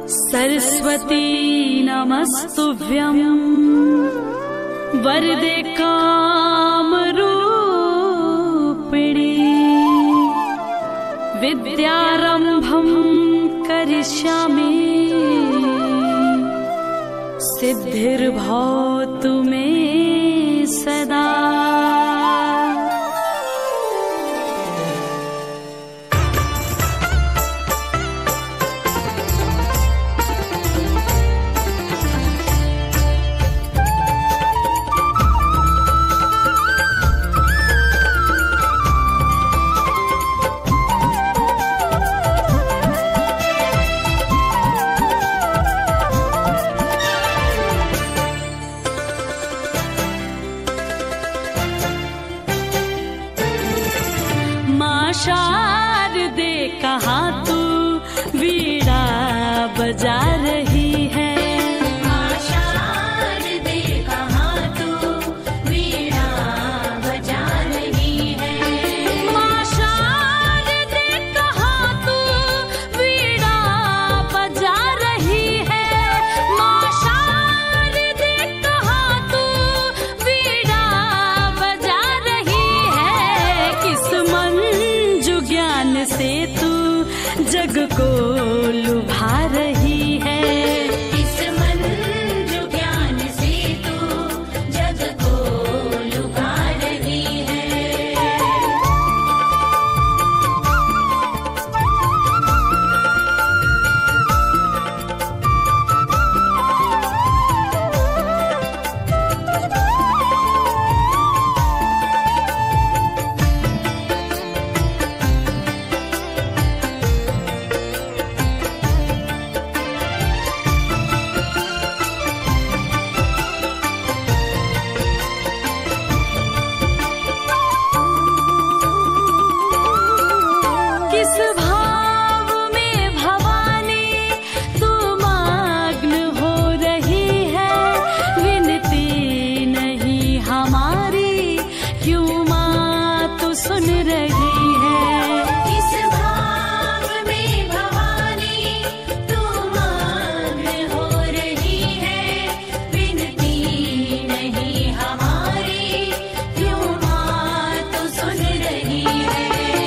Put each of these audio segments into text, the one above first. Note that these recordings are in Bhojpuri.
सरस्वती नमस्तुभ्यं वरदे कामरूपिणी विद्यारम्भं करिष्यामि सिद्धिर्भवतु मे सदा। शारदे कहाँ तू वीणा बजा रही है, माँ शारदे कहाँ तू वीणा बजा रही है, माँ शारदे कहाँ तू वीणा बजा रही है, माँ शारदे कहाँ तू वीणा बजा रही है। किस ज्ञान से तू जग को लुभा रही है, इस मन जो ज्ञान से तू जग को लुभा रही है। किस भाव में भवानी तू मग्न हो रही है, विनती नहीं हमारी क्यों माँ तू सुन रही है। किस भाव में भवानी तू मग्न हो रही है, विनती नहीं हमारी क्यों माँ तू सुन रही है।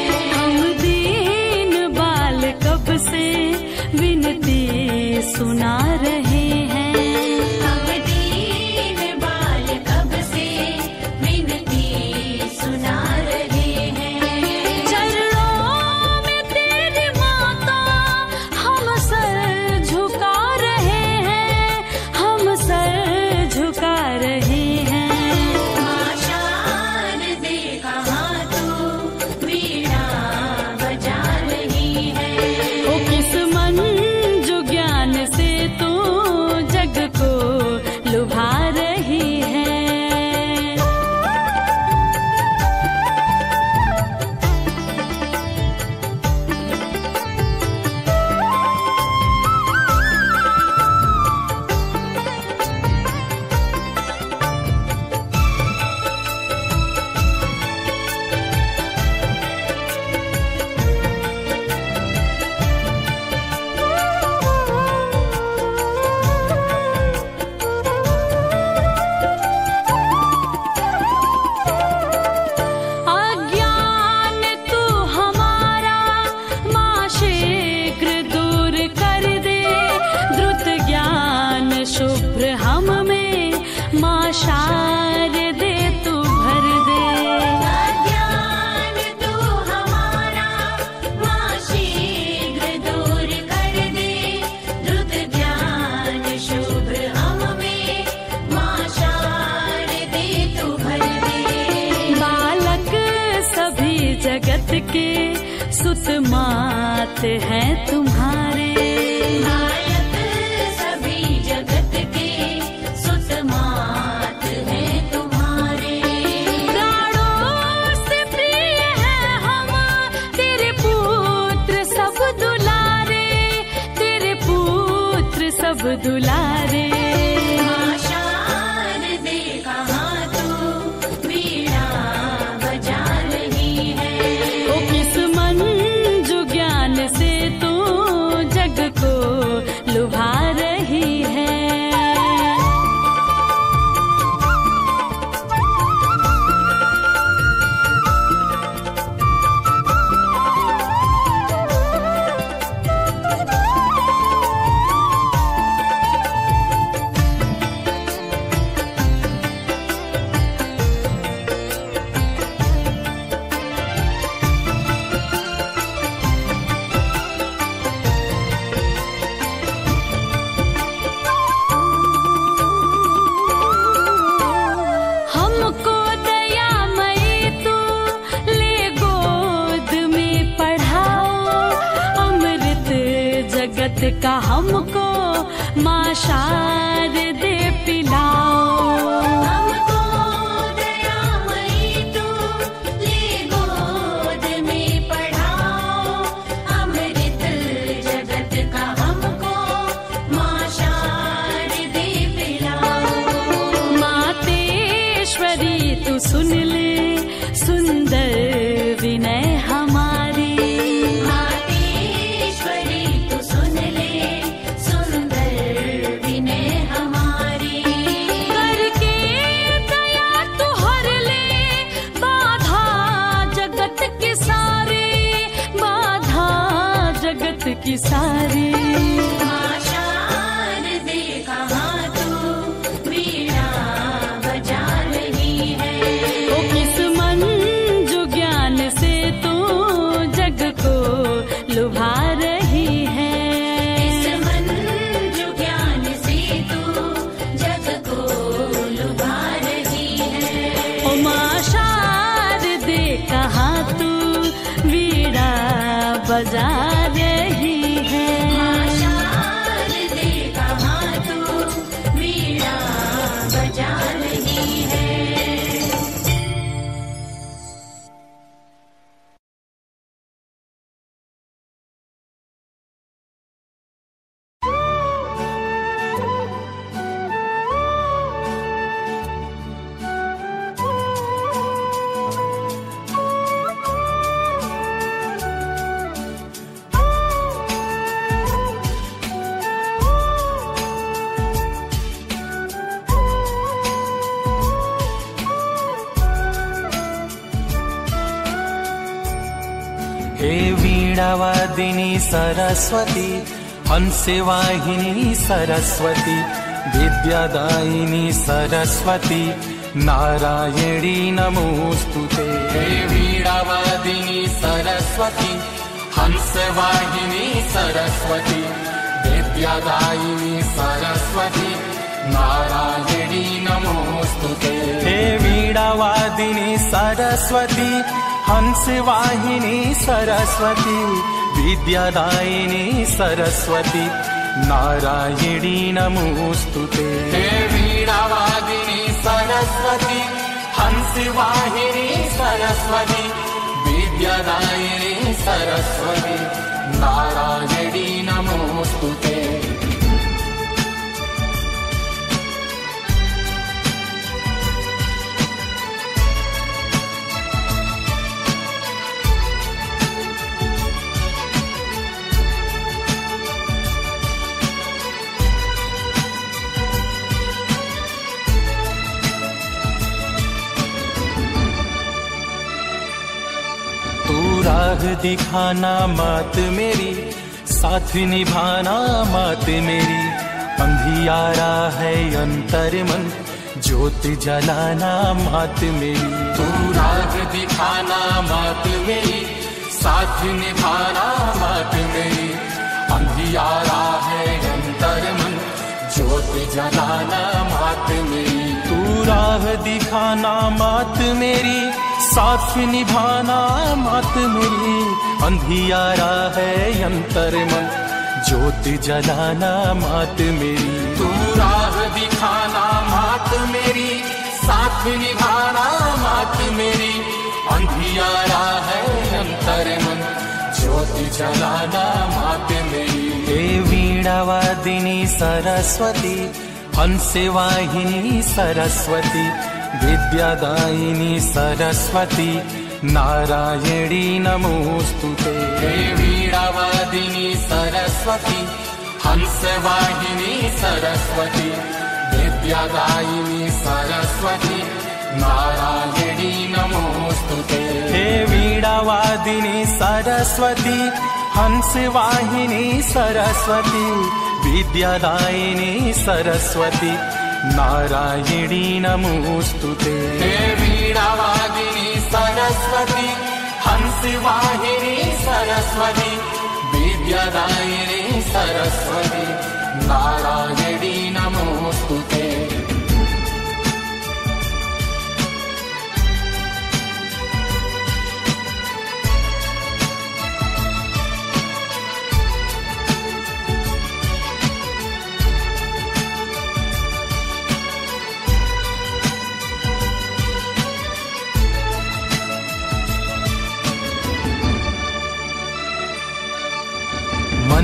कब से विनती सुना रहे हैं, हम दीन बाल कब से विनती सुना रहे हैं। चरणों में तेरी माता हम सर झुका रहे हैं, हम सर झुका रहे हैं। माँ शारदे कहाँ तू वीणा बजा रही है, किस मन जो ज्ञान से तू जग को लुभा रही है। माँ शारदे तू भर दे, अज्ञान तू हमारा माँ शीघ्र दूर कर दे, द्रुत ज्ञान शुभ्र हम में माँ शारदे तू भर दे। बालक सभी जगत के सुत मात हैं तुम्हारे, सब दुलारे। माँ शारदे कहाँ तू वीणा बजा रही है, ओ किस मन जो ज्ञान से तू जग को लुभा जगत का हमको माँ शारदे पिलाओ। हमको दयामयी तू ले गोद में पढ़ाओ। अमृत जगत का हमको माँ शारदे पिलाओ। मातेश्वरी तू सुन ले सुंदर विनय हमारी। मातेश्वरी तू सुन ले सुंदर विनय हमारी। करके दया तू हर ले बाधा जगत की सारी, बाधा जगत की सारी। माँ शारदे कहाँ तू वीणा बजा रही है। ओ किस मन जो ज्ञान से तू जग को लुभा रही है। इस मन जो ज्ञान से तू जग को लुभा रही है। ओ माँ शारदे कहाँ तू वीणा बजा रही है। माँ शारदे कहाँ तू वीणा बजा रही है। हे वीणावादिनी सरस्वती, हंसवाहिनी सरस्वती, विद्यादायिनी सरस्वती, नारायणी नमोस्तुते। हे वीणावादिनी सरस्वती, हंसवाहिनी सरस्वती, विद्यादायिनी सरस्वती, नारायणी नमोस्तुते। हे वीणावादिनी सरस्वती, हंसवाहिनी सरस्वती, विद्यादायिनी सरस्वती, नारायणी नमोस्तुते। हे वीणावादिनी सरस्वती, हंसवाहिनी सरस्वती, विद्यादायिनी सरस्वती, नारायणी नमोस्तुते। राह दिखाना मात मेरी, साथ निभाना मात मेरी, अंधियारा है अंतर मन, ज्योत जलाना मात मेरी। तू राह दिखाना मात मेरी, साथ निभाना मात मेरी, अंधियारा है अंतर मन, ज्योत जलाना मात मेरी। तू राह दिखाना मात मेरी, साथ निभाना मात मेरी, अंधियारा है अंतर मन, ज्योत जलाना मात मेरी। तू राह दिखाना मात मेरी, साथ निभाना मात मेरी, अंधियारा है अंतर मन, ज्योत जलाना मात मेरी। हे वीणावादिनी सरस्वती, हंसवाहिनी सरस्वती, विद्यादायिनी सरस्वती, नारायणी नमोस्तुते। हे वीणावादिनी सरस्वती, हंसवाहिनी सरस्वती, विद्यादायिनी सरस्वती, नारायणी नमोस्तुते। हे वीणावादिनी सरस्वती, हंसवाहिनी सरस्वती, विद्यादायिनी सरस्वती, नारायणी नमोस्तुते। हे वीणावादिनी सरस्वती, हंसवाहिनी सरस्वती, विद्यादायिनी सरस्वती, नारायणी नमोस्तुते।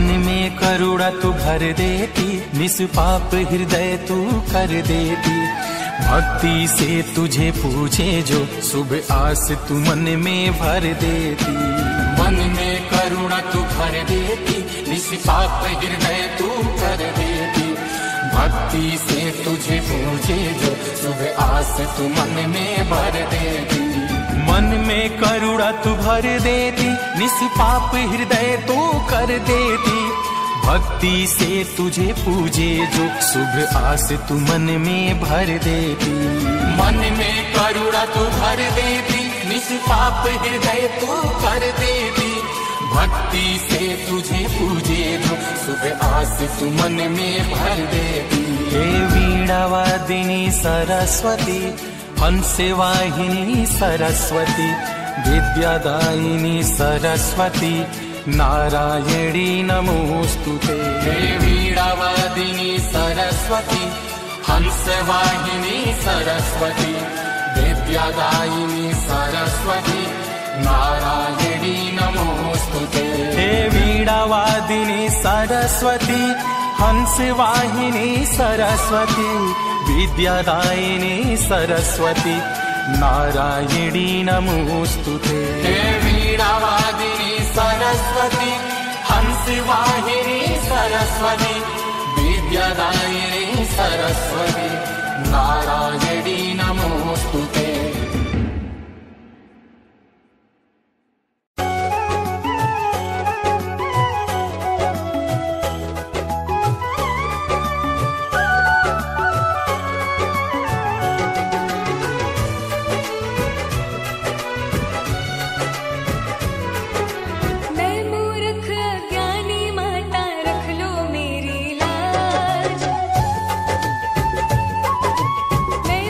में करुणा तू भर देती, निष्पाप हृदय तू कर देती। भक्ति से तुझे पूछे जो, शुभ आस तू मन में भर देती। मन में करुणा तू भर देती, निष्पाप हृदय तू कर देती। भक्ति से तुझे पूछे जो, शुभ आस तू मन में भर देती। मन में करुणा तू भर देती, निष्पाप हृदय तू कर देती। भक्ति से तुझे पूजे जो, शुभ आस तू मन में भर देती। मन में करुणा तू भर देती, निष्पाप हृदय तू कर देती। भक्ति से तुझे पूजे जो, शुभ आस तू मन में भर देती। हे वीणा वादिनी सरस्वती, हंसवाहिनी सरस्वती, विद्यादायिनी सरस्वती, नारायणी नमोस्तुते। हे वीणावादिनी सरस्वती, हंसवाहिनी सरस्वती, विद्यादायिनी सरस्वती, नारायणी नमोस्तुते। हे वीणावादिनी सरस्वती, हंसवाहिनी सरस्वती, विद्यादायिनी सरस्वती, नारायणी नमोस्तुते। हे वीणावादिनी सरस्वती, हंसवाहिनी सरस्वती, विद्यादायिनी सरस्वती, नारायणी नमोस्तुते। मैं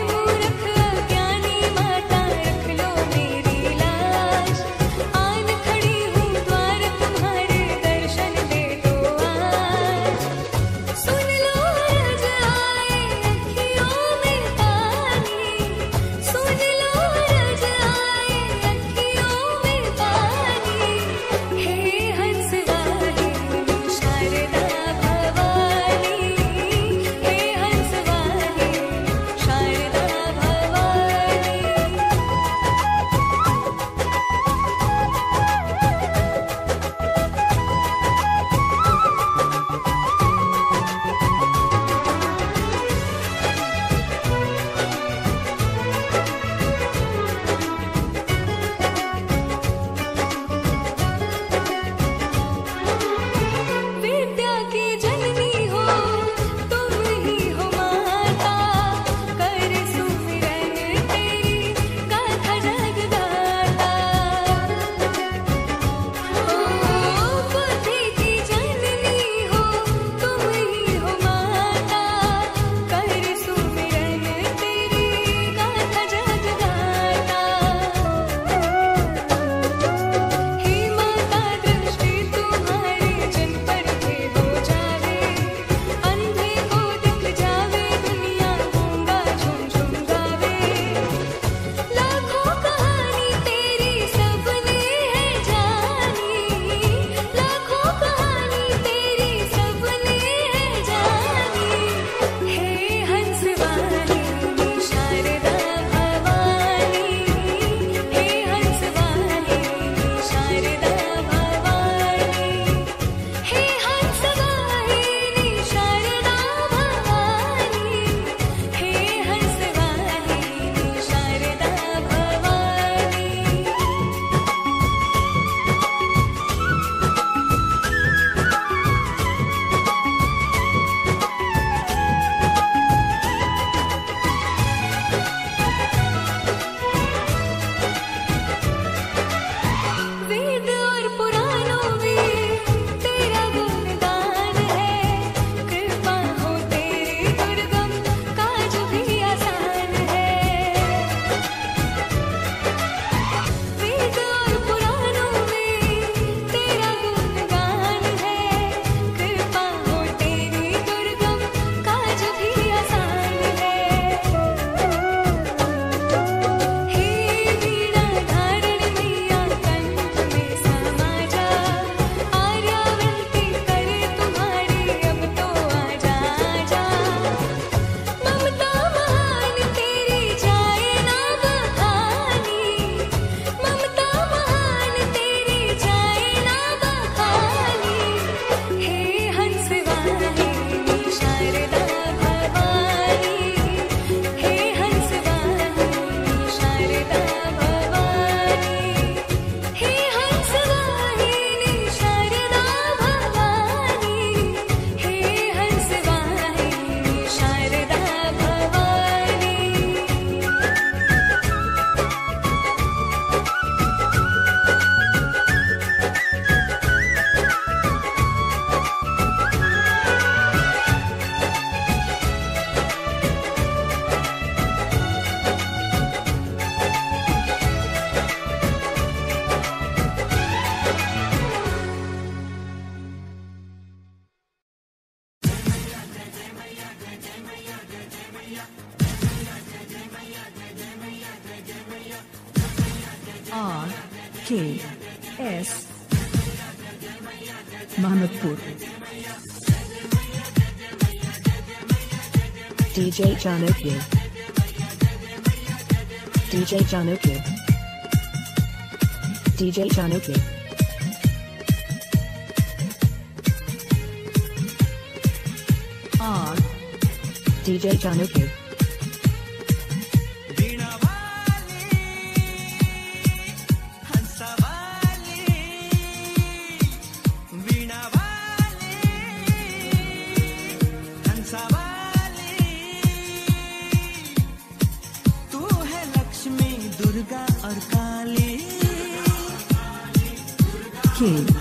KS Mahamadpur. DJ Janukyu. DJ Janukyu. DJ Janukyu. R DJ Janukyu. K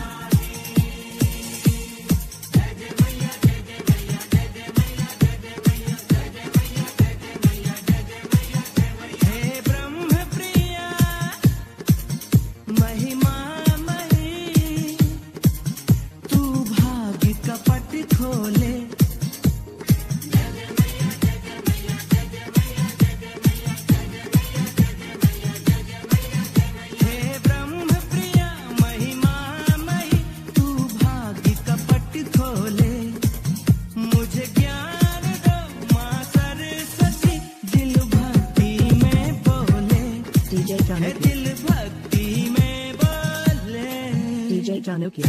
DJ Janukyu.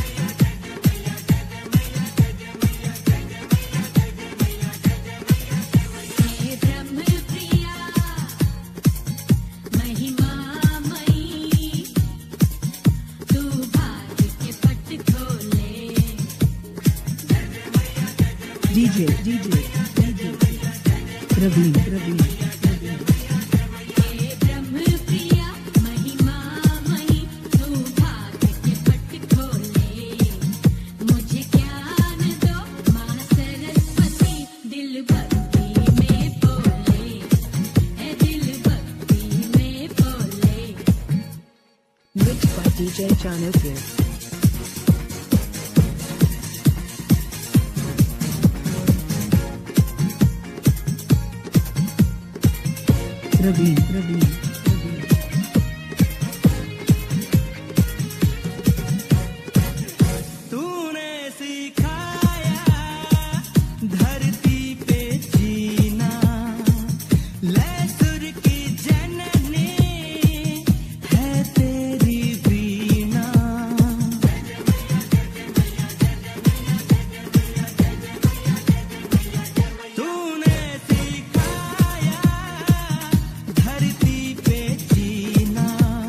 DJ Praveen Mixed by DJ Janukyu. Praveen तूने सिखाया धरती पे जीना लैसुर की जननी है तेरी वीणा तूने सिखाया धरती पे जीना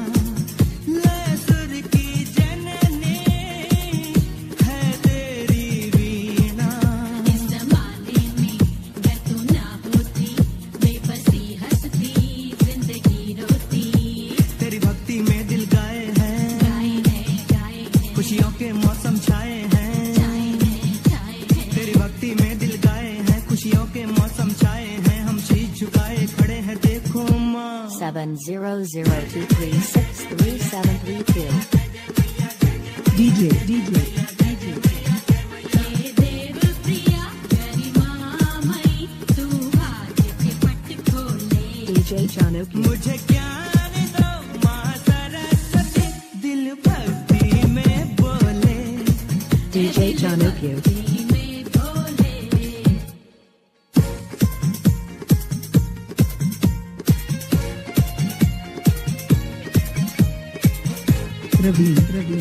लैसुर की जननी है तेरी वीणा इस जमाने में मैं तू ना होती बेबसी हंसती जिंदगी रोती तेरी भक्ति में दिल गाए हैं खुशियों के मौसम छाए हैं तेरी भक्ति में दिल गाए हैं खुशियों के मौसम छाए हैं हम शीश झुकाए खड़े हैं देखो माँ 7002363732 DJ हे देव प्रिया गरिमा मई तू भाग्य के पट खोले DJ Janukyu. मुझे ज्ञान दो माँ सरस्वती दिल भक्ति में बोले DJ Janukyu. में बोले Praveen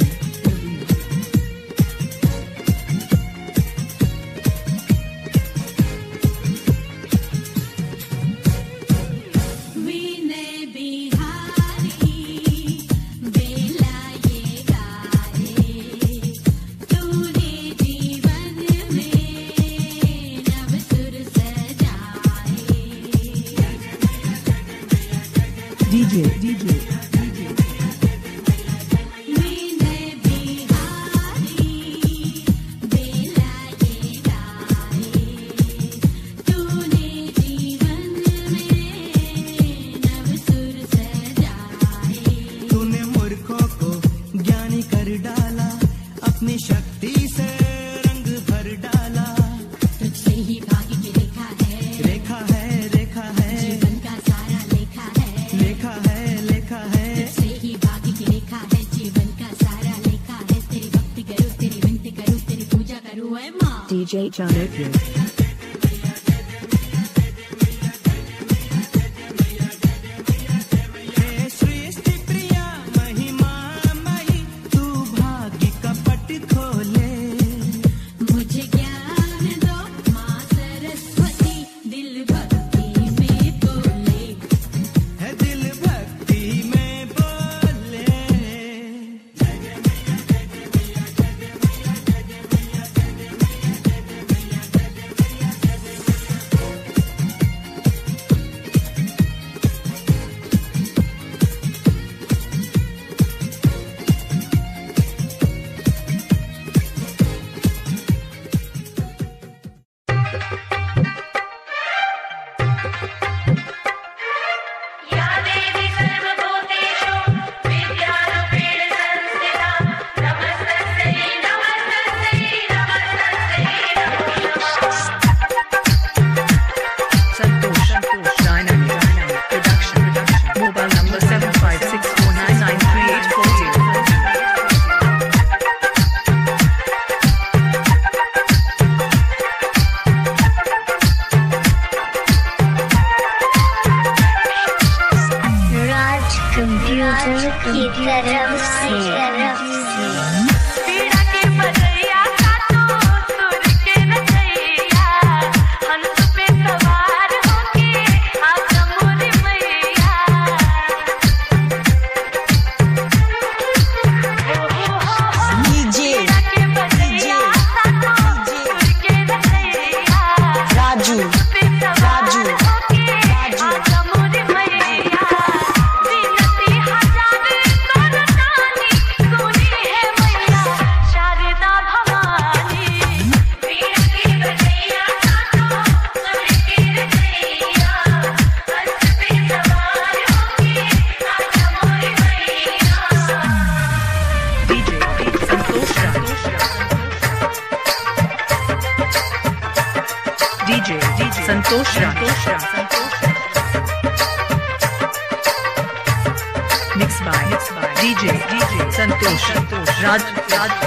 वीने बिहारी बेला ये गाए तूने जीवन में नव सुर सजाए DJ वीने DJ Chanukya. Santosh mix by DJ Santosh Raj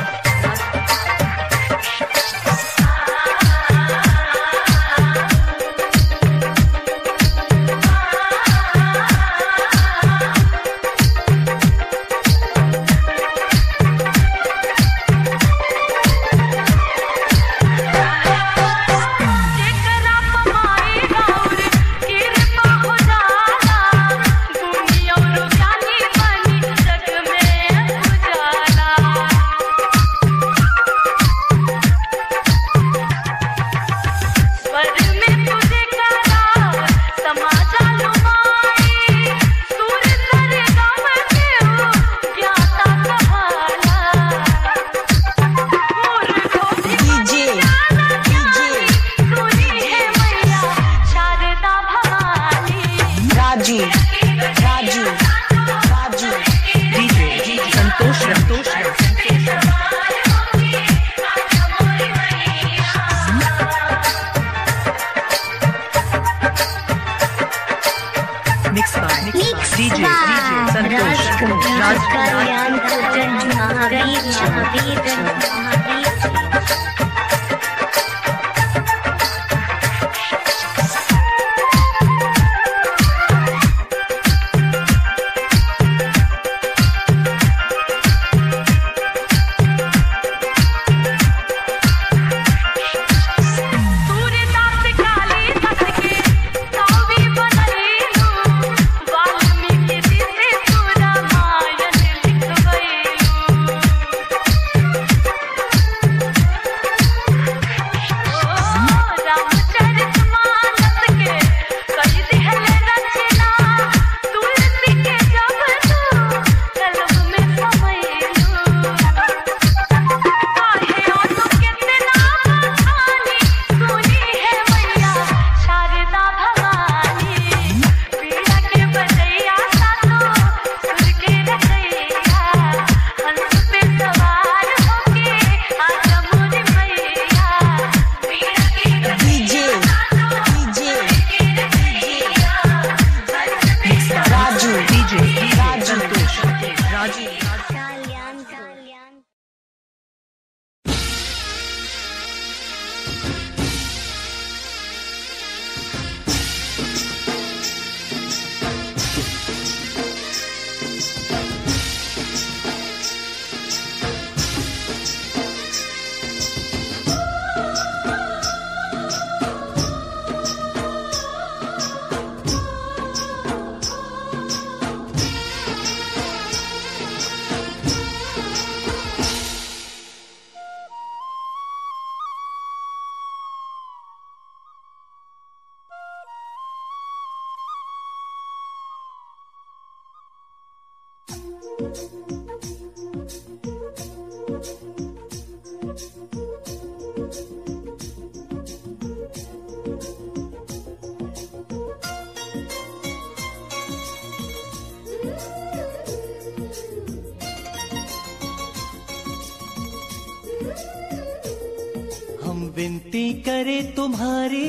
हम विनती करें तुम्हारी,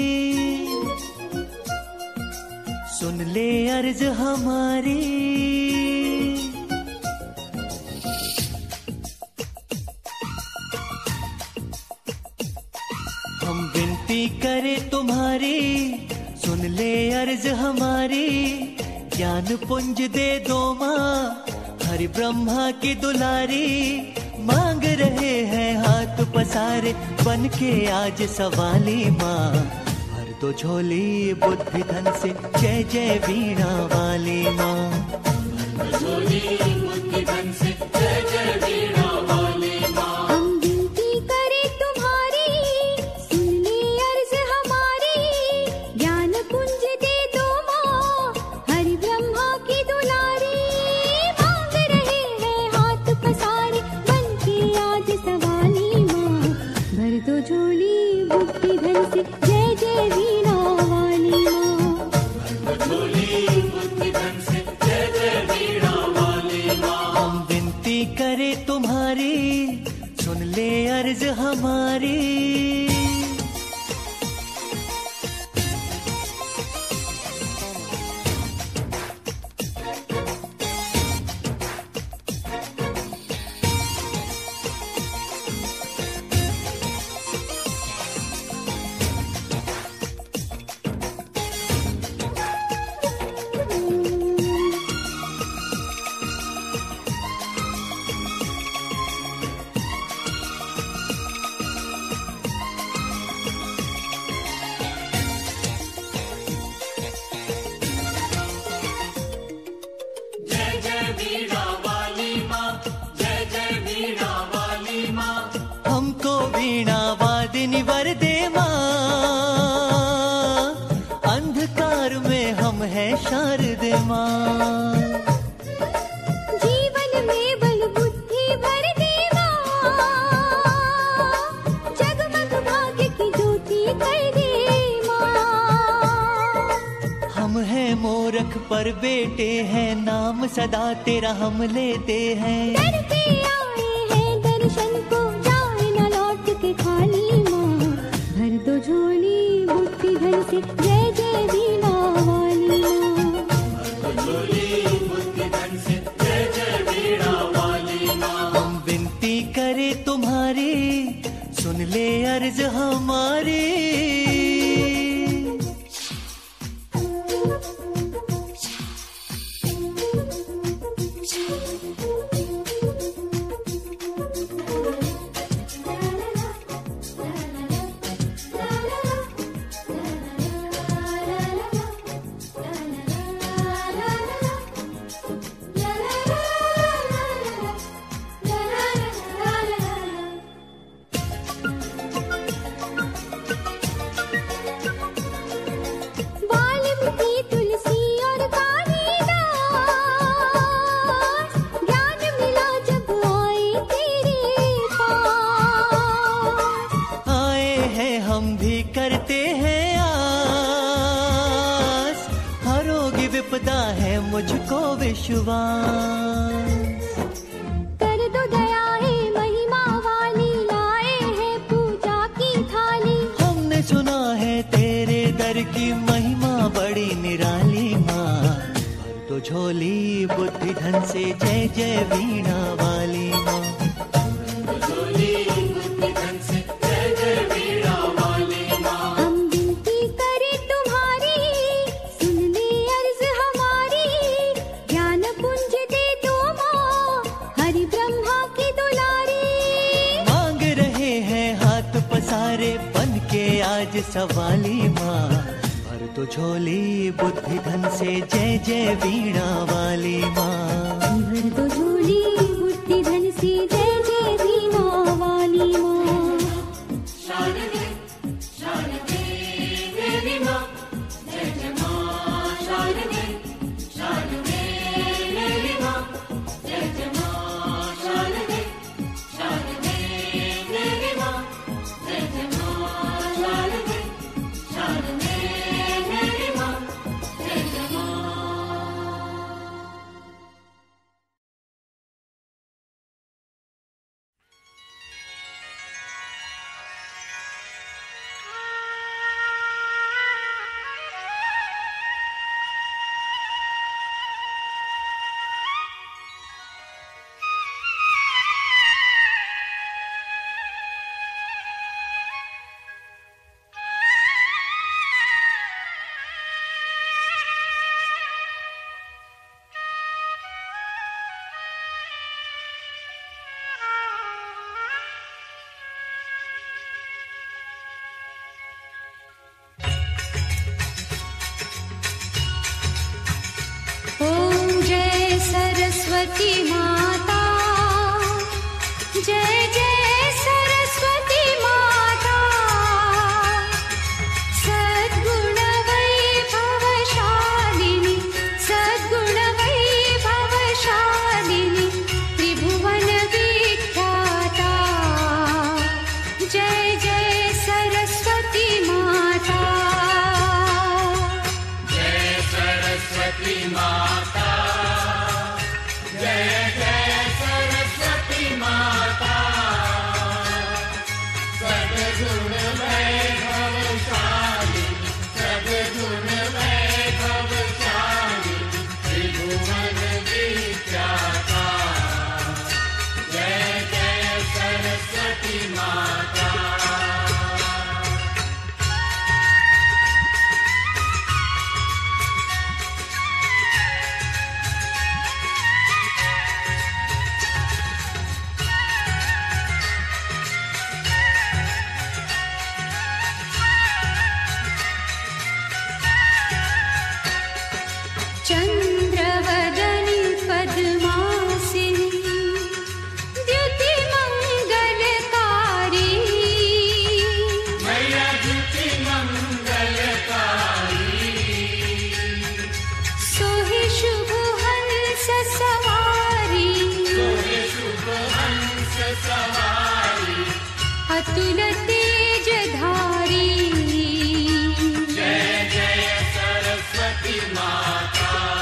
सुन ले अर्ज हमारी। हम विनती करें तुम्हारी, सुन ले अर्ज हमारी। ज्ञान पुंज दे दो माँ, हरि ब्रह्मा की दुलारी। मांग रहे हैं हाथ पसारे, बन के आज सवाली माँ। भर दो झोली बुद्धि धन से, जय जय वीणा वाली माँ। भर दो झोली बुद्धि धन से, जय जय वीणा वाली माँ। हम विनती करें तुम्हारी, सुन ले अर्ज हमारी। ज्ञान कुंज दे दो माँ, हरि ब्रह्मा की दुलारी। मांग रहे हैं हाथ पसारे, बन के आज सवाली माँ। भर दो झोली बुद्धि धन से, जय जय वीणा वाली माँ। भर दो झोली बुद्धि धन से, जय जय वीणा वाली माँ। हम विनती करें तुम्हारी, सुन ले अर्ज हमारी। हमको वीणा वादिनी वर दे माँ। अंधकार में हम हैं शारदे माँ। जीवन में बल बुद्धि भर दे माँ। जगमग भाग्य की ज्योति कर दे माँ। हम हैं मूर्ख पर बेटे हैं, नाम सदा तेरा हम लेते हैं। डरते आए हैं दर्शन को, जाए न लौट के खाली माँ। भर दो झोली बुद्धि धन से, जय जय वीणा वाली माँ। भर दो झोली बुद्धि धन से, जय जय वीणा वाली माँ। हम विनती करें तुम्हारी, सुन ले अर्ज हमारी। मुझको विश्वास कर दो दया है महिमा वाली, लाए है पूजा की थाली। हमने सुना है तेरे दर की महिमा बड़ी निराली माँ। भर दो झोली बुद्धि धन से, जय जय वीणा वाली माँ। आज सवाली माँ, भर दो झोली बुद्धि धन से, जय जय वीणा वाली माँ। भर दो झोली बुद्धि धन से, जय जय वीणा वाली माँ। शारदे शारदे मेरी माँ, जय जय माँ। शारदे शारदे मेरी माँ, जय अतुल तेज धारी। जय जय सरस्वती माता।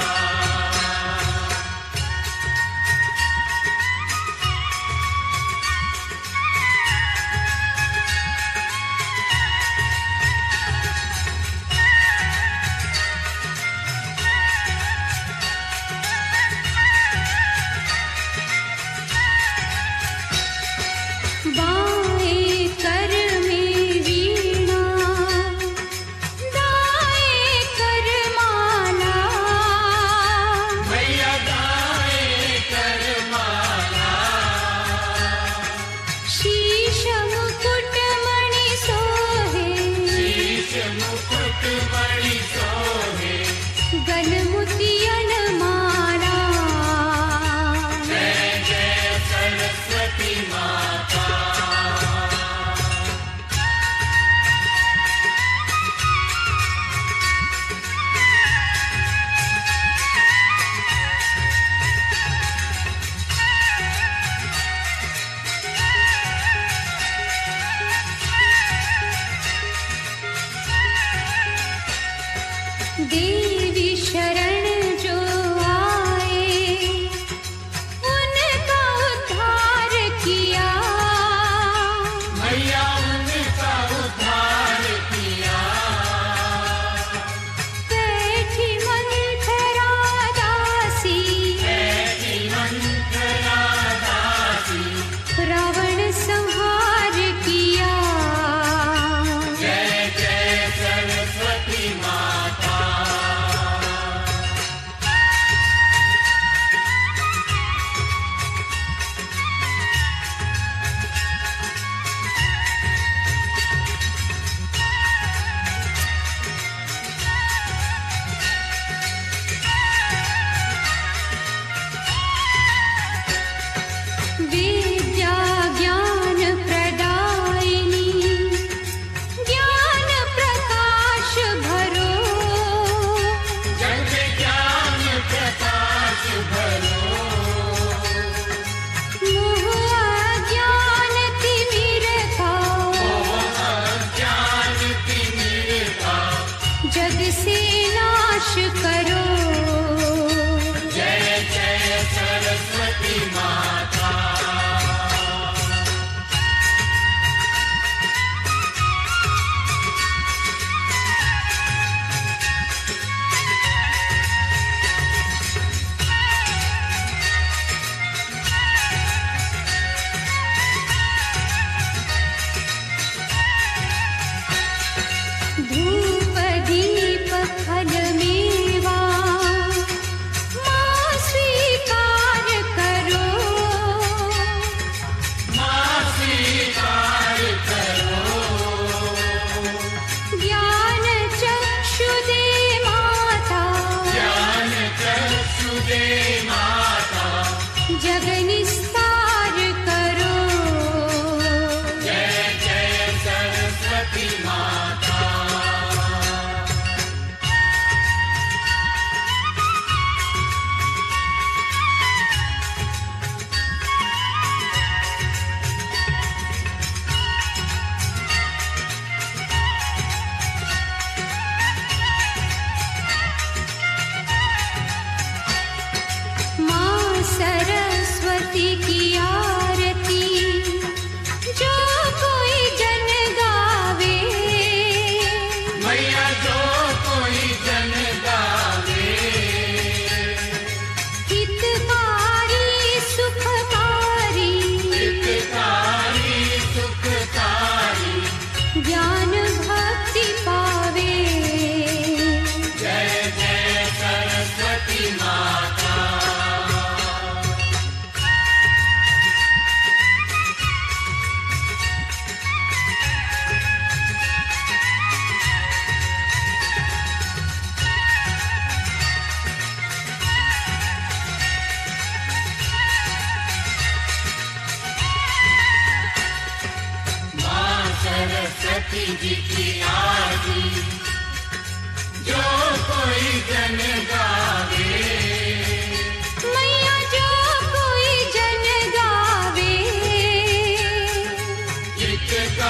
बाएं कर में वीणा, दाएं कर माला। मैया दाएं कर माला। शीश मुकुट मणि सोहे, शीश मुकुट मणि सोहे। गल मोतियन माला। जय जय सरस्वती माता। देवी शरण जो आए, उनका उद्धार किया। मैया उनका उद्धार किया। बैठी मंथरा दासी, बैठी मंथरा दासी। रावण संहार किया। जय जय सरस्वती माता। विद्या ज्ञान प्रदायिनी, ज्ञान प्रकाश भरो। जग ज्ञान प्रकाश भरो। मोह अज्ञान तिमिर का, ज्ञान तिमिर का। जग से नाश करो। जय जय सरस्वती माता। धूप दीप फल मेवा, माँ स्वीकार करो। माँ स्वीकार करो। ज्ञान चक्षु दे माता, ज्ञान चक्षु दे माता। जग निस्तार करो। जय जय सरस्वती माता। माँ सरस्वती की आरती, जो कोई जन गावे। मैया जो कोई जन गावे। हितकारी सुखकारी, हितकारी सुखकारी। ज्ञान भक्ति पावे। जय जय सरस्वती माता। सरस्वती जी की आरती जो कोई जन गावे। मैया जो कोई जन गावे। हितकारी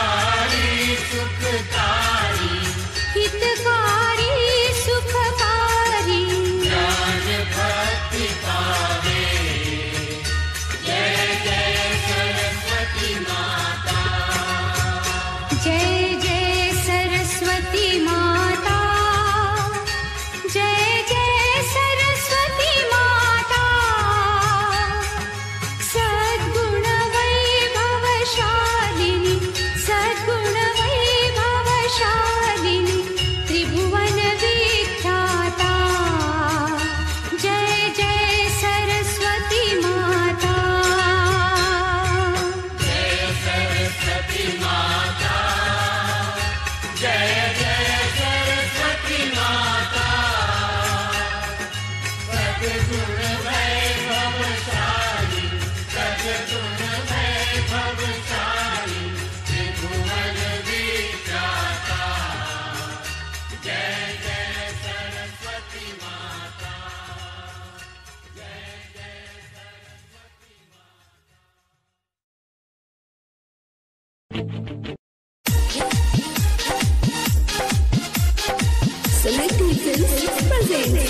Films presents.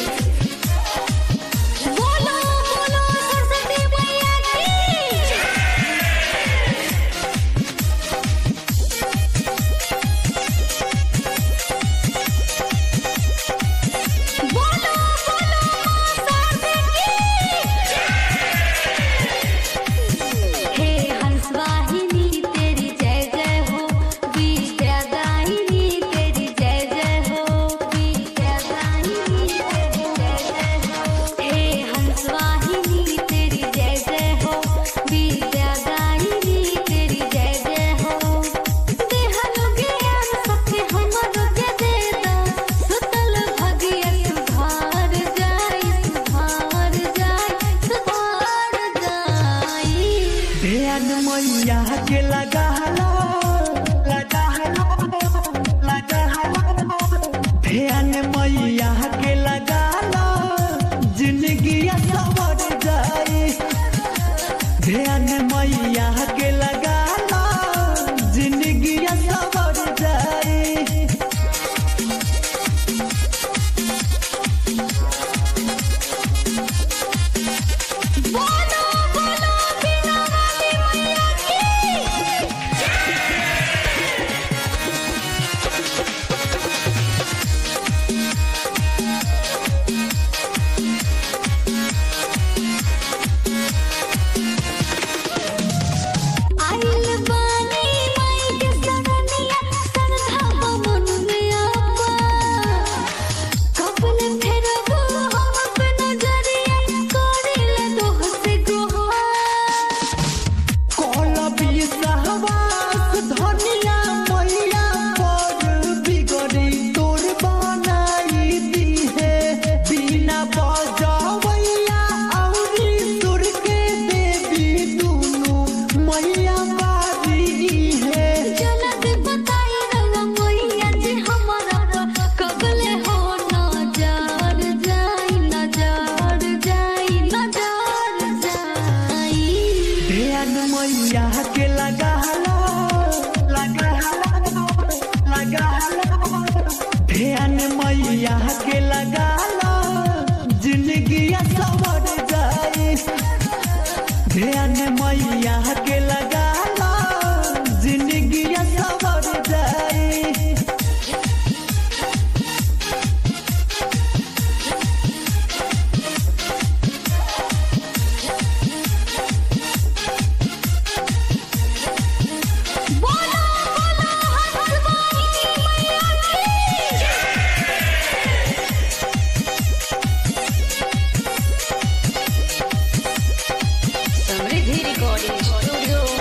बोलो बोलो सरस्वती मैया की। बोलो बोलो सरस्वती की। हे हंसवाहिनी तेरी जय जय हो, विद्यादायिनी तेरी जय जय हो, विद्यादायिनी तेरी जय जय हो। हे हंसवाहिनी तेरी जय जय हो, विद्यादायिनी तेरी जय जय हो। देहलो ज्ञान सखे हमरो के दे दो, सुतल भगिया सुधार जाई, सुधार जाई, सुधार जाई। ध्यान मैया के लगा लो, लगा लो, लगा लो। ध्यान मैया के लगा लो, जिंदगी सवर जाए। ध्यान मैया के लगा लो, जिंदगी सवर जाए। बोलो बोलो बिना वाली मैया की। आइल बानी माई के सरनिया, सरधा मन में आपा। कबल फेरबो हम पे नजरिया, करिले दोह से गुहार। कोलबी सहवास धनिया मैया पर बिगड़ी तोर बनाई दी है। बिना बजावैया औरी सुर के देवी दुनू मैया बारी है। जलद बताई रंगा मैया जी हमारा पर, कबले हो नजर जाई, नजर जाई, नजर जाई। ध्यान मैया के लगा लो, लगा लो, लगा लो। ध्यान मैया के लगा लो, जिंदगी सवर जाए। ध्यान मैया के लगा लो, जिंदगी सवर जाए। बोलो बोलो हंसवाहिनी मैया की। Samriddhi recording studio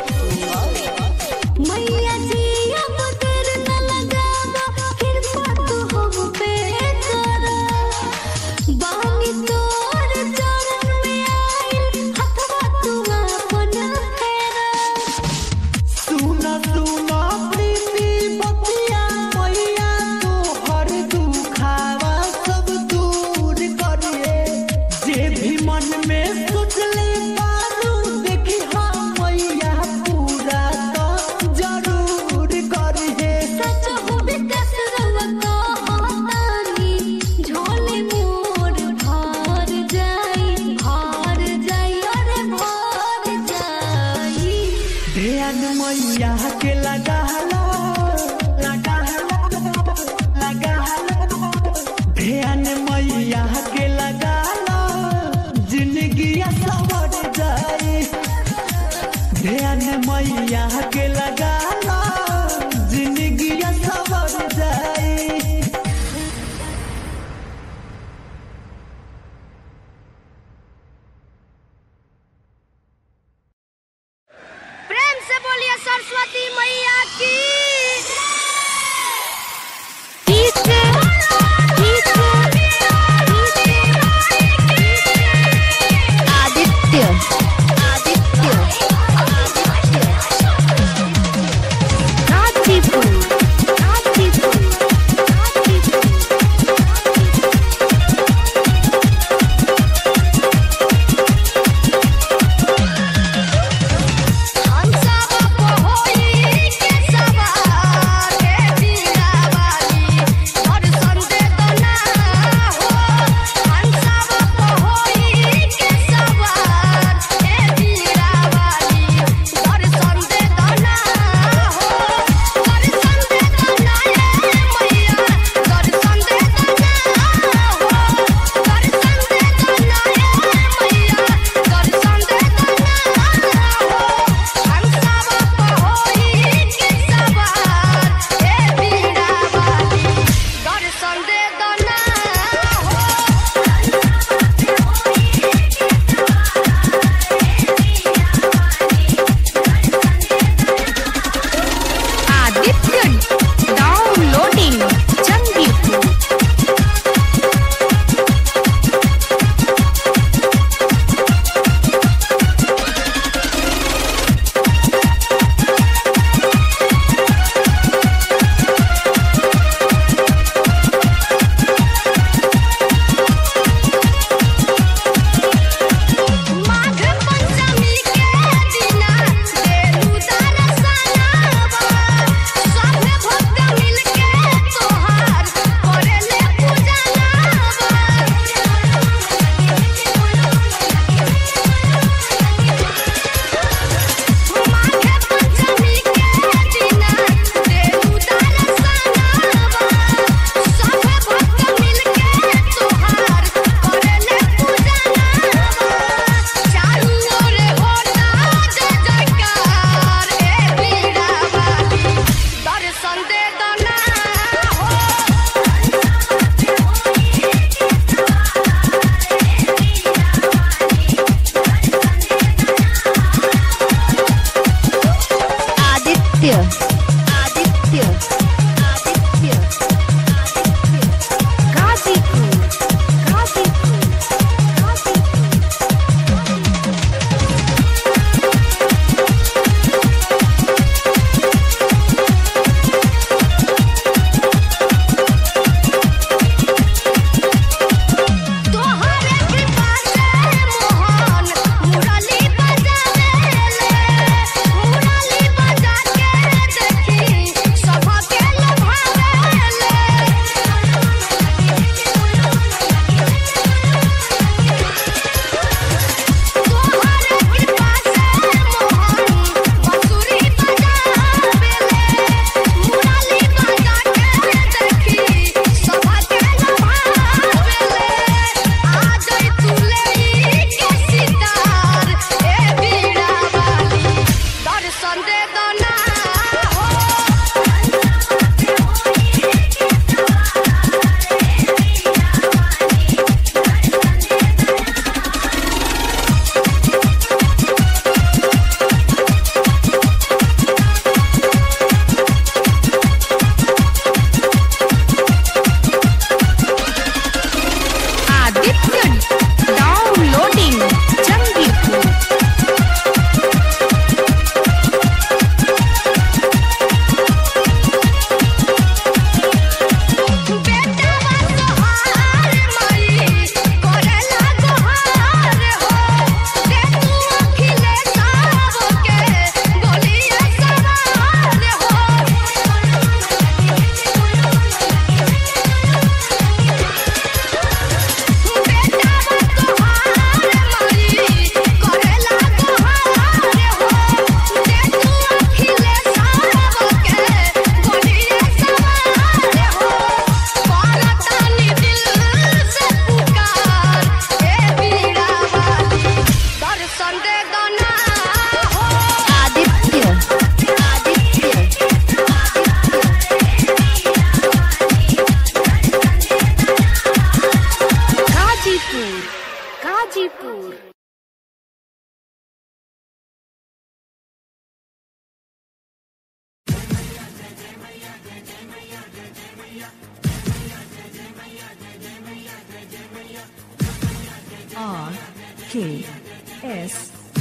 KS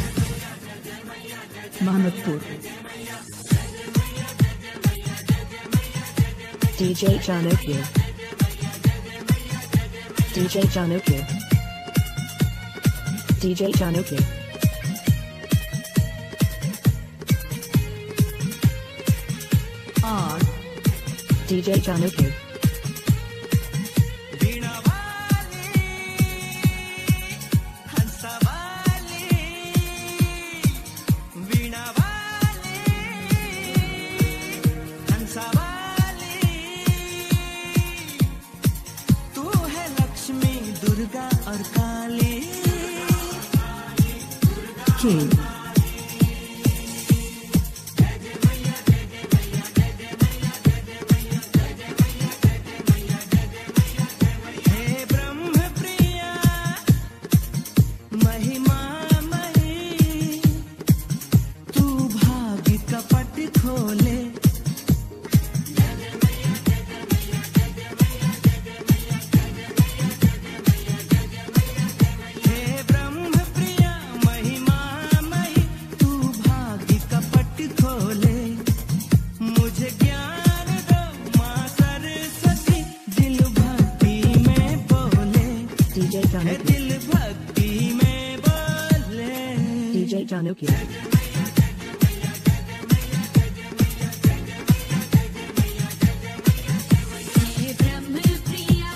Mahmudpur. DJ Chanukya. DJ Chanukya. DJ Chanukya. R DJ Chanukya. और काली King हे ब्रह्म प्रिया महिमा मही तू भाग्य कपट खोले दिल भक्ति में बोले DJ Chanukya. हे ब्रह्म प्रिया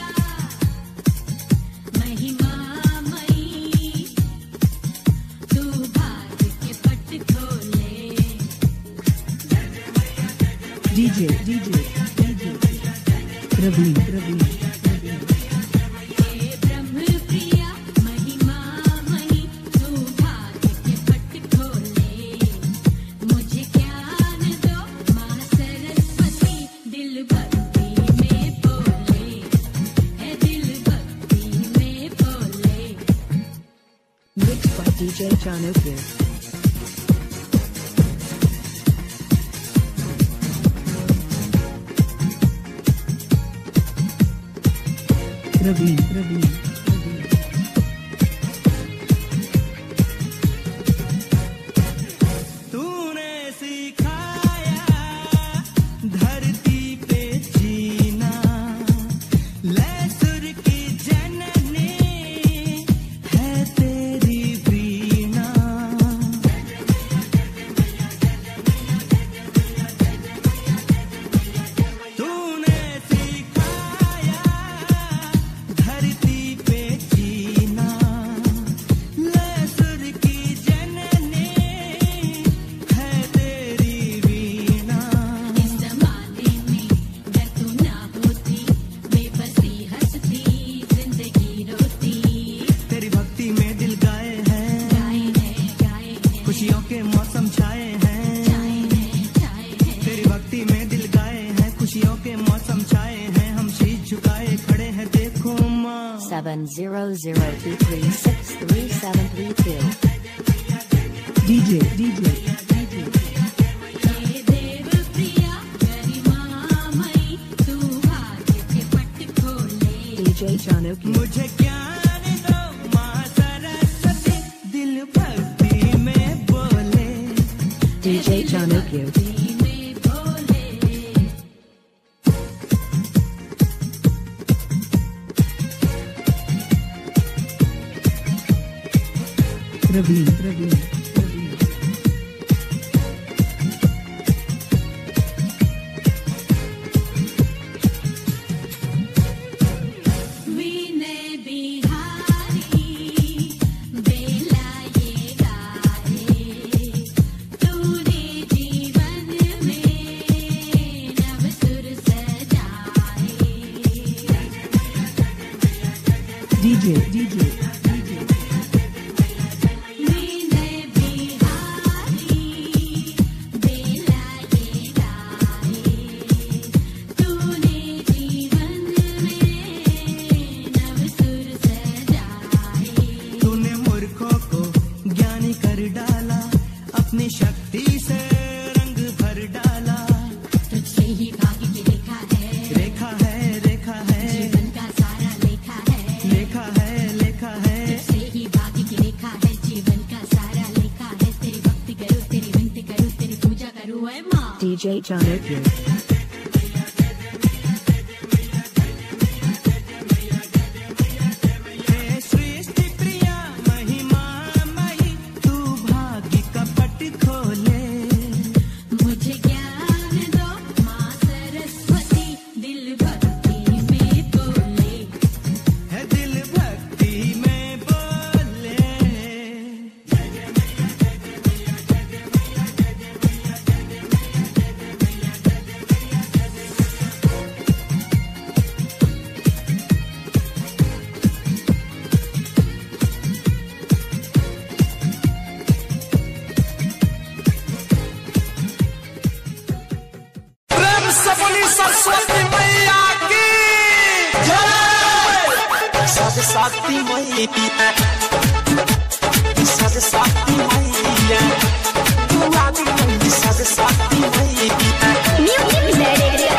महिमा मई तू भाग्य के पट खोले DJ Praveen. हे ब्रह्म प्रिया महिमा मई तू भाग्य के पट खोले मुझे ज्ञान दो माँ सरस्वती दिल भक्ति में बोले है दिल भक्ति में बोले Mixed by DJ Chanukya. Praveen. तूने सिखाया धरती पे जीना लैसुर की जननी है तेरी वीणा तूने सिखाया धरती पे जीना लैसुर की जननी है तेरी वीणा इस जमाने में अगर तू ना होती बेबसी हंसती जिंदगी रोती तेरी भक्ति में दिल गाए हैं गाए हैं खुशियों के मौसम छाए हैं तेरी भक्ति में दिल गाए हैं खुशियों के मौसम छाए हैं हम शीश झुकाए खड़े हैं देखो माँ 7002363732. DJ हे देव प्रिया गरिमा मई तू भाग्य के पट खोले DJ Chanukya. मुझे ज्ञान दो माँ सरस्वती दिल भक्ति में बोले DJ Chanukya. में बोले Praveen. विनय बिहारी बेला ये गाए तूने जीवन में नव सुर सजाए DJ विनय बिहारी बेला ये गाए तूने जीवन में नव सुर सजाए तूने मूर्खों को ज्ञानी कर डाला अपनी शक्ति से रंग भर डाला तुझसे ही भाग्य की रेखा है रेखा है जीवन का सारा लेखा है लेखा है DJ Janokio. सरस्वती मैया की जय। सरस्वती मैया, सरस्वती मैया, सरस्वती मैया।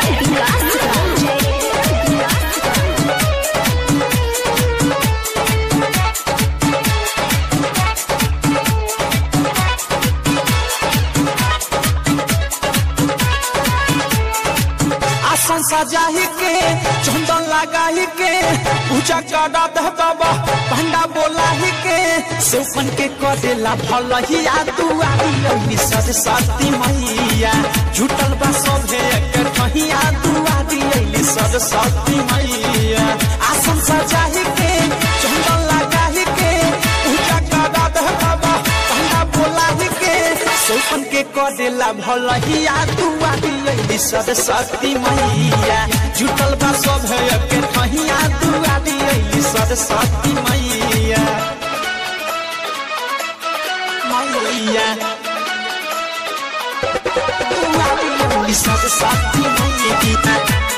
आसन सजाही के चंदन लगाही के पूजा करा दे बाबा भंडा बोलाही के सेवन के करेला भलहिया तू आदि सरस्वती मैया झूठल बा सभे के कहिया तू आदि सरस्वती मैया। आसन सजाही के चंदन लगाही के पूजा करा दे बाबा भंडा बोलाही के सेवन के करेला भलहिया तू आदि सरस्वती मैया जुटल बा सब है के कहिया तू आदि सरस्वती मैया। मैया तू आदि सरस्वती मैया।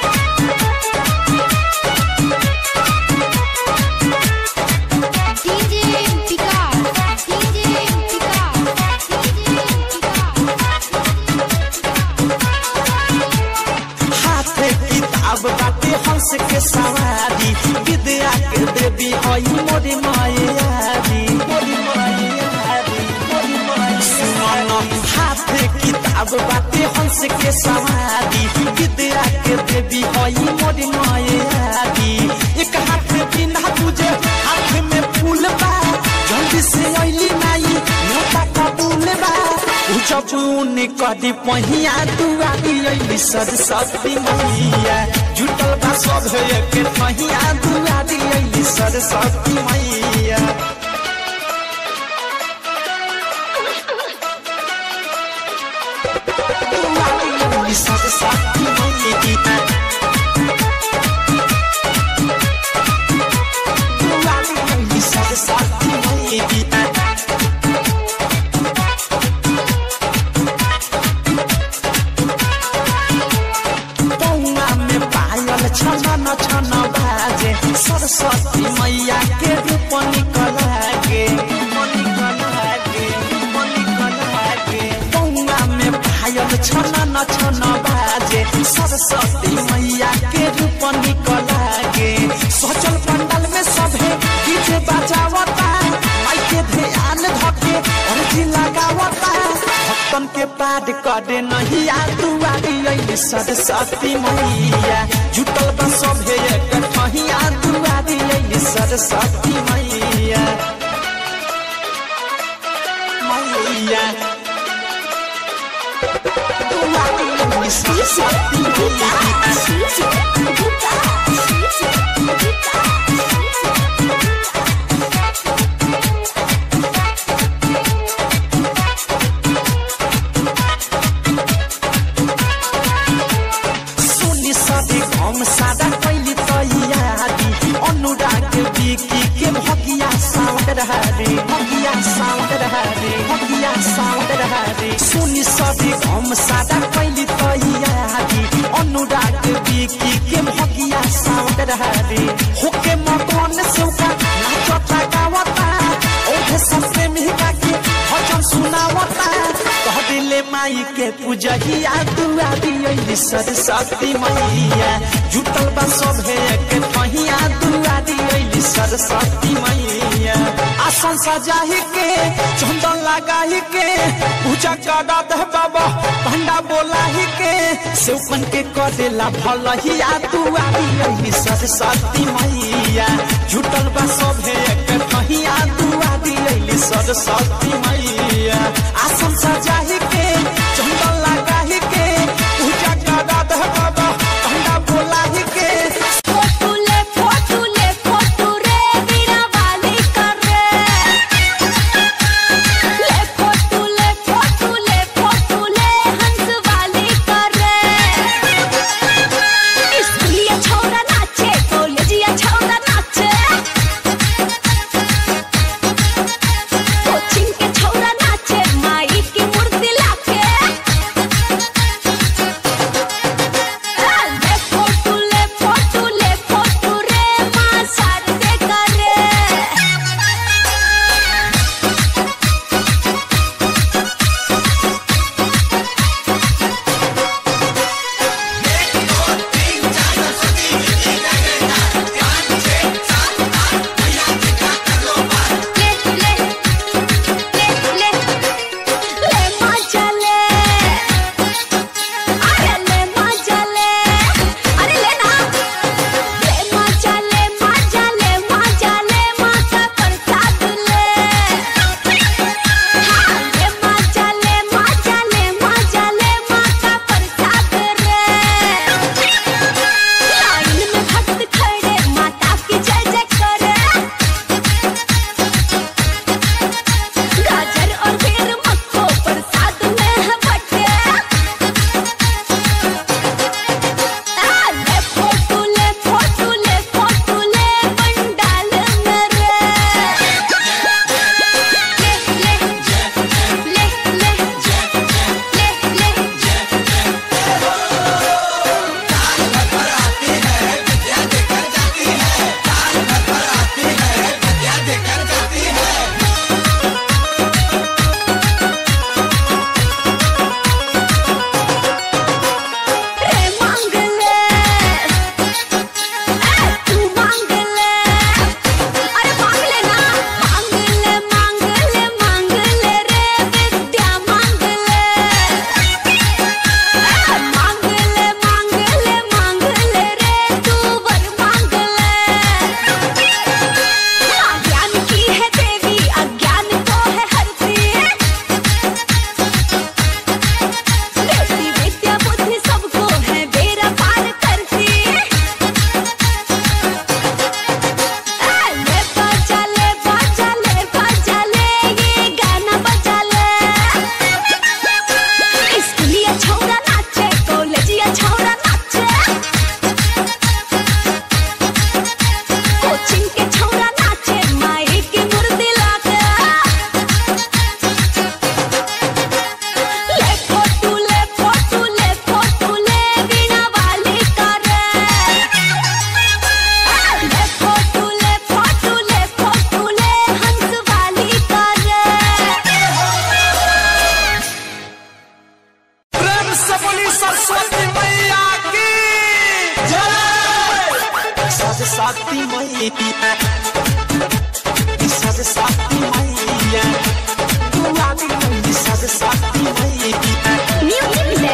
अब बाटे हंस के सवारी विद्या के देवी हई मोरी मायारी मोरी मायारी मोरी मायारी। हाथ किताब बाटे हंस के सवारी विद्या के देवी हई मोरी मायारी। एक हाथ में बिना तुझे हाथ में फूल बा जल्दी से अइली नाई मोटा कबूल बा जबून कदी पहिया तू आदि सरस्वती मैया जुटल बा सब है के पहिया तू आदि सरस्वती मैया। तू आदि सरस्वती मैया। तू आदि सरस्वती मैया। छन छन बाजे सरस्वती मैया के रूप निकलागे बउआ में पायल छन छन बाजे सरस्वती मैया के रूप निकलागे। सचल पंडाल में सभे डीजे बजावता माई के ध्यान धके अर्जी लगावता भक्तन के पाद करे नहीं तू आदि सरस्वती मैया जुटल बा सभे के कहिया तू आदि सरस्वती मैया। मैया तू आदि सरस्वती मैया। हम सादा कैली तैयारी अनुराग बिकी के भगिया साउंड रहारे भगिया साउंड रहारे भगिया साउंड रहारे। सुनी सभी हम सादा कैली तैयारी अनुराग बिकी के भगिया साउंड रहारे। होके मगन सौका नाचता गावता ओढ़े सबसे मिहिका के भजन सुनावता कह दिले माई के पूजहिया तू आदि सरस्वती मैया जुटल बा सभे के कहिया तू आदि सरस्वती मैया। आसन सजाही के चंदन लगाही के पूजा करा दे बाबा भंडा बोला ही के सेवकन के करेला भलहिया तू आदि सरस्वती मैया जुटल बा सभे एक कहिया तू आदि सरस्वती मैया आसन सजाही के चंदन लगाही के पूजा करा दे बाबा भंडा बोला ही के सरस्वती मैया सरस्वती मैया तू आदि सरस्वती मैया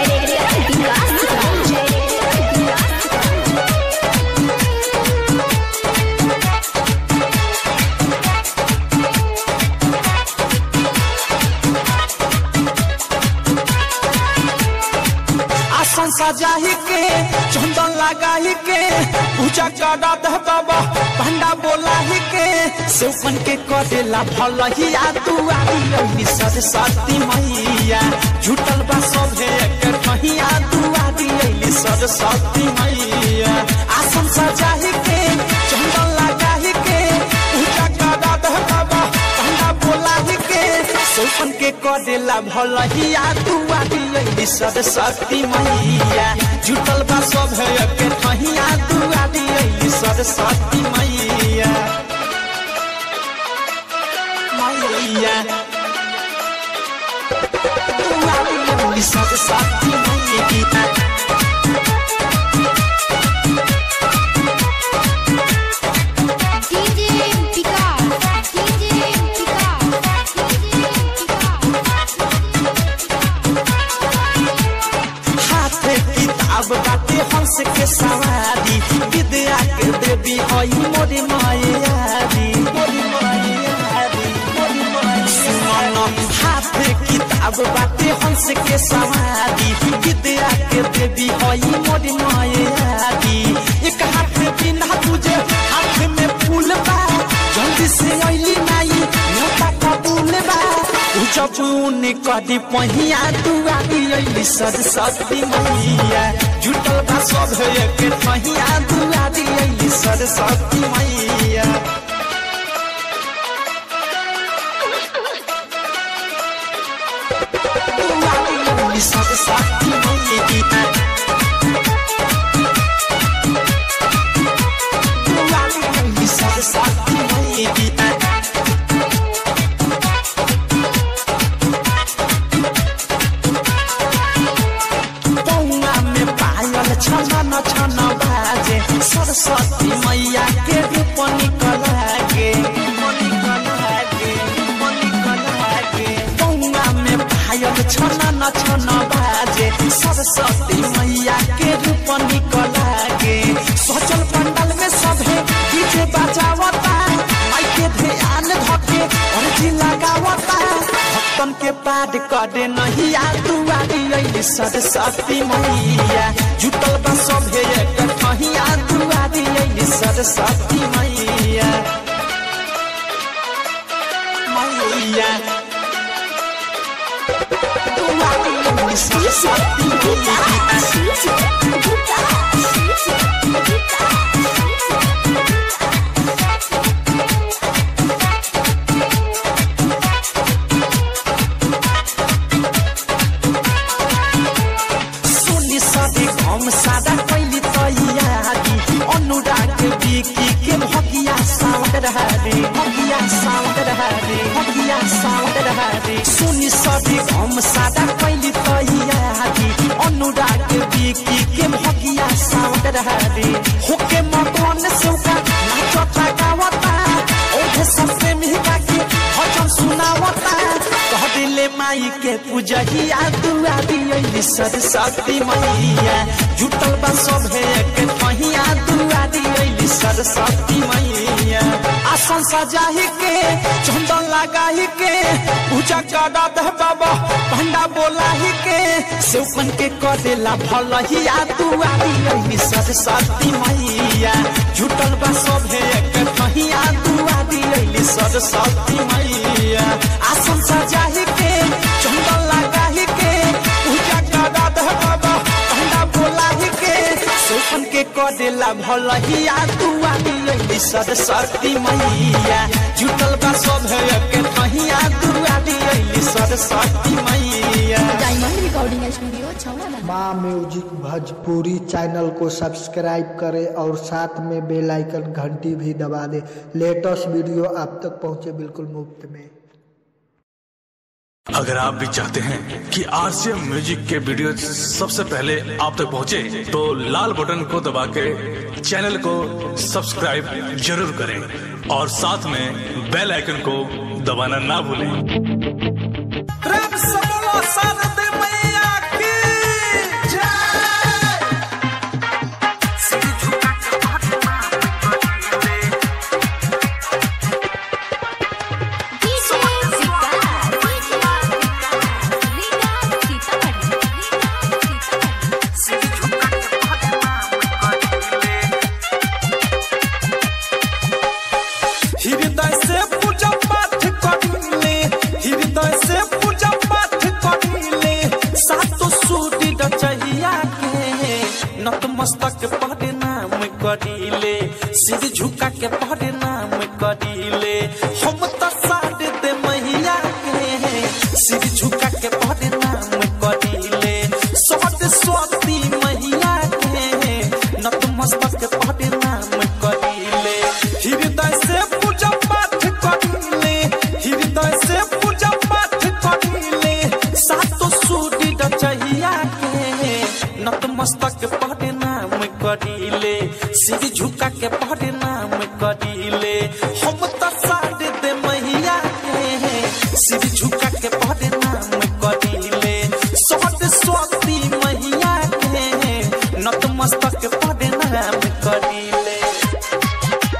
आसन सजाही के चंदन लगाही के पूजा करा दे बाबा भंडा बोलाही के सेवकन के करेला भलहिया तू आदि सरस्वती मैया जुटल बा सभे एक कहिया तू आदि सरस्वती मैया आसन सजाही के चंदन लगाही के पूजा करा दे बाबा भंडा बोलाही के सेवकन के करेला भलहिया तू आदि सरस्वती मैया जुटल बा सभे एक कहिया तू आदि सरस्वती मैया मैया तू आदि सरस्वती मैया हई मोरे मायारी मोरे मायारी मोरे मायारी हाथ किताब बाटे हंस के सवारी विद्या के देवी हई मोरे मायारी एक हाथ में बिना तुझे हाथ में फूल बा जल्दी से अइली नाई नोटा कबूल बा जब उने कदी पहिया दुआरी अइली सरस्वती मैया जुटल बा सब एक पहिया दुआरी अइली सरस्वती मैया दुआरी अइली सरस्वती मैया दुआरी अइली सरस्वती मैया छन छन बाजे सरस्वती मैया के रूप निकलागे पौना में पायल छन छन बाजे सरस्वती मैया के रूप निकलागे सचल पंडाल में सभे डीजे बजावता माई के ध्यान धके अर्जी लगावता भक्तन के पाद करे नहीं आ दुआरी अइली सरस्वती मैया जुटल बा सभे एक ठहिया दुआरी अइली सरस्वती मैया मैया दुआरी अइली सरस्वती मैया सादा कैली तैयारी अनुराग बिकी के भगिया साउंड रहारे भगिया साउंड रहारे भगिया साउंड रहारे सुनी सभी हम सादा कैली तैयारी अनुराग बिकी के भगिया साउंड रहारे होके मगन सौका नाचता गावता ओढ़े सबसे मिहिका के भजन सुनावता कह दिले माई के पूजहिया दुआरी अइली सरस्वती मैया जुटल बा सभे एक ठहिया दुआरी अइली सरस्वती मैया आसन सजाही के चंदन लगाही के पूजा करा दे बाबा भंडा बोलाही के सेवकन के करेला भलहिया दुआरी अइली सरस्वती मैया जुटल बा सभे एक ठहिया दुआरी अइली सरस्वती मैया आसन सजाही के चंदन लगाही के पूजा करा दे बाबा भंडा बोलाही के सेवकन के करेला भलहिया दुआरी अइली सरस्वती मैया जुटल बा सभे एक ठहिया दुआरी अइली सरस्वती मैया डायमंड रिकॉर्डिंग स्टूडियो छौड़ा माँ म्यूजिक भोजपुरी चैनल को सब्सक्राइब करें और साथ में बेल आइकन घंटी भी दबा दें लेटेस्ट वीडियो आप तक पहुँचे बिल्कुल मुफ्त में। अगर आप भी चाहते हैं कि आरसीएम म्यूजिक के वीडियो सबसे पहले आप तक पहुंचे तो लाल बटन को दबा के चैनल को सब्सक्राइब जरूर करें और साथ में बेल आइकन को दबाना ना भूलें। नतमस्तक पढ़े नाम करीले सिर झुका के पढ़े नाम करीले हम तो सारे दे मैया के सिर झुका के पढ़े नाम करीले सरस्वती मैया के नतमस्तक पढ़े नाम करीले हृदय से पूजा पाठ करीले हृदय से पूजा पाठ करीले सातो सूरी रचैया के नतमस्तक पढ़े नाम करीले सिर झुका के पढ़े नाम करीले हम तो सारे दे मैया के सिर झुका के पढ़े नाम करीले सरस्वती मैया के नतमस्तक पढ़े नाम करीले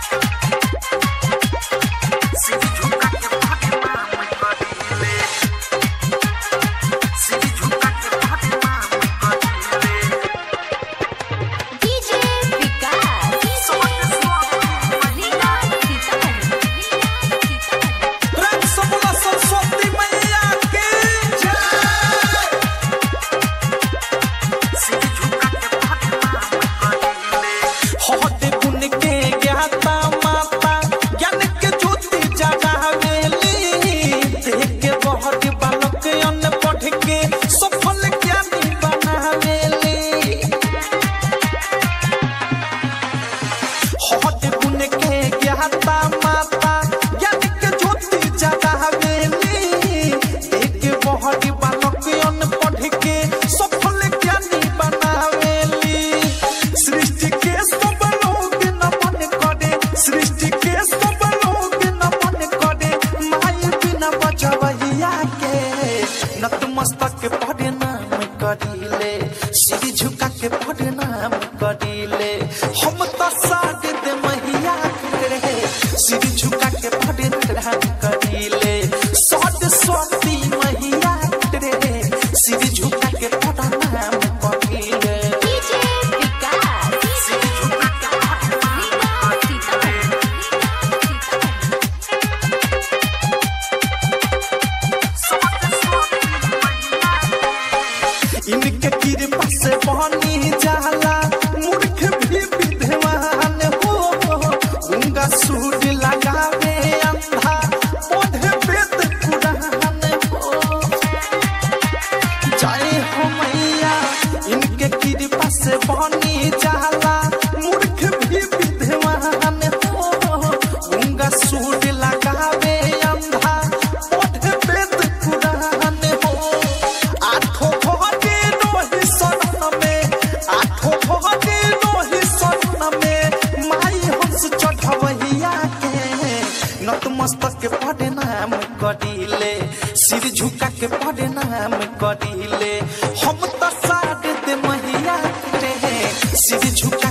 जगराता माता ज्ञान के ज्योति जगावेली एक बहरी बालक अनपढ़ के सफल ज्ञानी बनावेली सृष्टि के सब लोग नमन करे सृष्टि के सब लोग नमन करे माई बिना बजवैया के नतमस्तक पढ़े नाम करीले सिर झुका के पढ़े नाम करीले हम तो साथ दे मैया रे सिर झुका के पढ़े नाम करीले सरस्वती मैया रे सिर झुका के पढ़े नाम करीले इनके कृपा से बनी जाला मूर्ख भी विद्वान हो गंगा सूट लगावे अंधा पढ़े वेद पुराण हो जय हो मैया इनके कृपा से बनी जाला मूर्ख भी विद्वान हो गंगा सूट लगावे अंधा पढ़े वेद पुराण हो आठों भगते रोहि शरण में आठों भगते रोहि शरण में माई हंस चढ़वैया के नतमस्तक के पढ़े नाम करीले सिर झुका के पढ़े नाम करीले हम तो साथ दे मैया रे सिर झुका